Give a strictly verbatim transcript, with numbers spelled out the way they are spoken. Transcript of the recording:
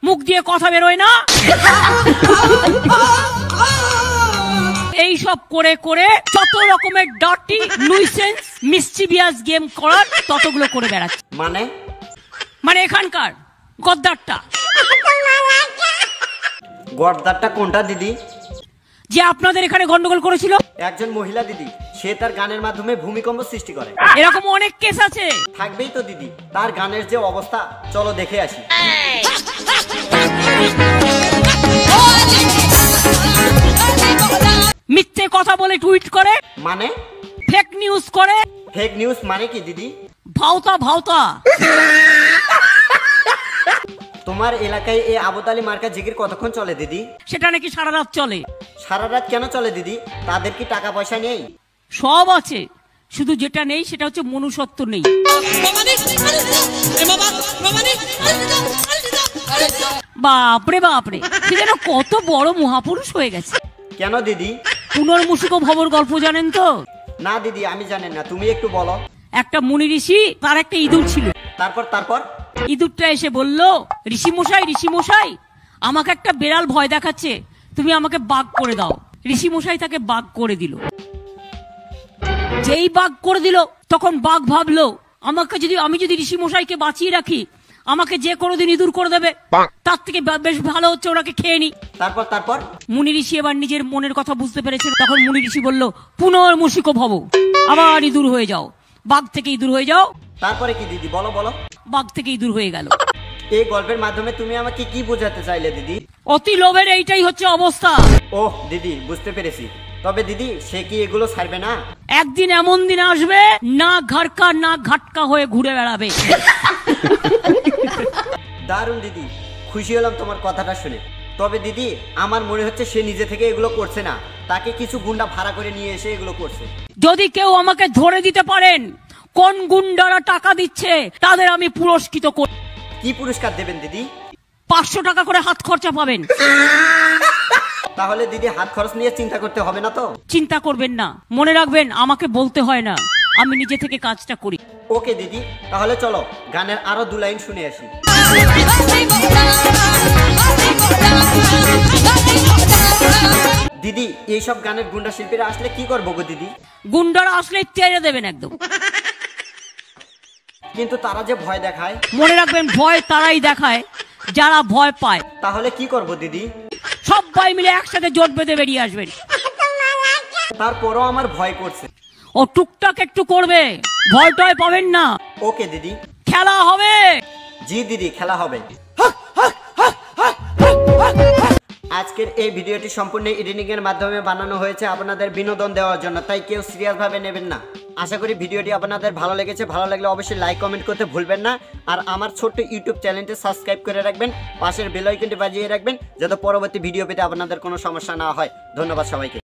মুখ দিয়ে কথা বেরোয় না। এই সব করে করে যত রকমের ডার্টি নুইসেন্স মিসচিভিয়াস গেম করার ততগুলো করে বেড়াচ্ছে। মানে মানে এখানকার গদ্দারটা। গদ্দারটা কোনটা দিদি? যে আপনাদের এখানে গন্ডগোল করেছিল। একজন মহিলা দিদি, সে তার গানের মাধ্যমে ভূমিকম্প সৃষ্টি করে। এরকম অনেক কেস আছে। থাকবেই তো দিদি, তার গানের যে অবস্থা, চলো দেখে আসি। মিথ্যে কথা বলে টুইট করে। মানে ফেক নিউজ করে। ফেক নিউজ মানে কি দিদি? ভাওতা ভাওতা। তোমার এলাকায় এই আবুতালি মার্কা জিকির কতক্ষণ চলে দিদি? সেটা নাকি সারা রাত চলে। সারা রাত কেন চলে দিদি? তাদের কি টাকা পয়সা নেই? সব আছে, শুধু যেটা নেই সেটা হচ্ছে মনুষ্যত্ব নেই। বাপরে বাপরে, সে যেন কত বড় মহাপুরুষ হয়ে গেছে। কেন দিদি? পুনর্মুসিক ভবর গল্প জানেন তো? না দিদি, আমি জানি না, তুমি একটু বলো। একটা মুনি ঋষি, তার একটা ইঁদুর ছিল। তারপর তারপর ইঁদুরটা এসে বলল, ঋষি মশাই ঋষি মশাই আমাকে একটা বেড়াল ভয় দেখাচ্ছে, তুমি আমাকে বাঘ করে দাও। ঋষি মশাই তাকে বাঘ করে দিল। যেই বাঘ করে দিল, তখন বাঘ ভাবলো, আমাকে যদি আমি যদি ঋষি মশাইকে বাঁচিয়ে রাখি, আমাকে যে কোনোদিন ইঁদুর করে দেবে, তার থেকে বেশ ভালো হচ্ছে ওনাকে খেয়ে নি। তারপর তারপর মুনি ঋষি এবার নিজের মনের কথা বুঝতে পেরেছিল। তখন মুনি ঋষি বলল, পুনর্মুসিক ভব, আবার ইঁদুর হয়ে যাও, বাঘ থেকে ইঁদুর হয়ে যাও। তারপরে কি দিদি, বলো বলো। বাঘ থেকে ইঁদুর হয়ে গেল। এই গল্পের মাধ্যমে তুমি আমাকে কি বোঝাতে চাইলে দিদি? অতি লোভের এইটাই হচ্ছে অবস্থা। ওহ দিদি, বুঝতে পেরেছি। তবে দিদি, সে কি এগুলো ছাড়বে না? একদিন এমন দিন আসবে, না ঘাটকা না ঘাটকা হয়ে ঘুরে বেড়াবে। দারুণ দিদি, খুশি হলাম তোমার কথাটা শুনে। তবে দিদি, আমার মনে হচ্ছে সে নিজে থেকে এগুলো করছে না, তাকে কিছু গুন্ডা ভাড়া করে নিয়ে এসে এগুলো করছে। যদি কেউ আমাকে ধরে দিতে পারেন কোন গুন্ডারা টাকা দিচ্ছে, তাদের আমি পুরস্কৃত করব। কি পুরস্কার দেবেন দিদি? পাঁচশো টাকা করে হাত খরচা পাবেন। তাহলে দিদি, হাত খরচ নিয়ে চিন্তা করতে হবে না তো? চিন্তা করবেন না, মনে রাখবেন আমাকে বলতে হয় না, আমি নিজে থেকে কাজটা করি। ওকে দিদি, তাহলে চলো গানের আরো দু লাইন শুনে আসি। দিদি, এইসব গানের গুন্ডা শিল্পীরা আসলে কি করবো গো দিদি? গুন্ডারা আসলে তেড়ে দেবেন একদম। কিন্তু তারা যে ভয় দেখায়। মনে রাখবেন, ভয় তারাই দেখায় যারা ভয় পায়। তাহলে কি করব দিদি? সবাই মিলে একসাথে জোট বেঁধে বেরিয়ে আসবেন। তারপরও আমার ভয় করছে। ও টুকটাক একটু করবে, ভয় টয় পাবেন না। ওকে দিদি। খেলা হবে। জি দিদি, খেলা হবে। আজকের এই ভিডিওটি সম্পূর্ণ এডিটিং এর মাধ্যমে বানানো হয়েছে আপনাদের বিনোদন দেওয়ার জন্য, তাই কেউ সিরিয়াস ভাবে নেবেন না। আশা করি ভিডিওটি আপনাদের ভালো লেগেছে। ভালো লাগলে অবশ্যই লাইক কমেন্ট করতে ভুলবেন না। আর আমার ছোট্ট ইউটিউব চ্যানেলটি সাবস্ক্রাইব করে রাখবেন, পাশের বেল আইকনটি বাজিয়ে রাখবেন, যাতে পরবর্তী ভিডিও পেতে আপনাদের কোনো সমস্যা না হয়। ধন্যবাদ সবাইকে।